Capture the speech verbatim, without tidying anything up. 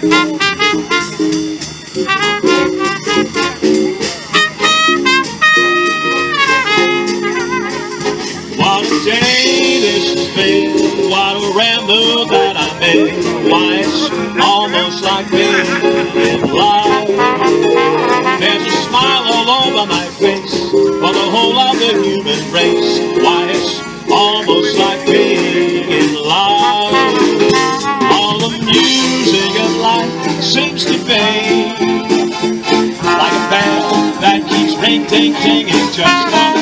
What a day this has been, what a ramble that I made. Why, it's almost like being in love. There's a smile all over my face for the whole of the human race. Why, it's almost like being in love. All the music of life seems to fade like a bell that keeps ring, ting, ting, and just